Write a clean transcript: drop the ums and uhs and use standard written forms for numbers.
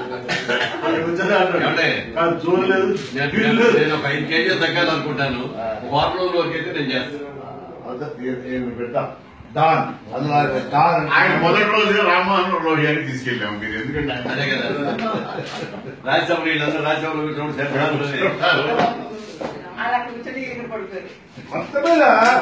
చూడలేదు. నేను ఒక 5 కేజీలు తగ్గాలనుకుంటాను. వారంలోకి అయితే నేను చేస్తాను. పెడతా డాన్ ఆయన మొదటి రోజు రామ్మోహన్ లోహియాకి తీసుకెళ్ళాము మీరు. ఎందుకంటే అదే కదా రాజ్యసభ వీళ్ళందరూ రాజ్యసభలో కూర్చోండి. అలా కూర్చొని పడుతుంది మొత్తం మీద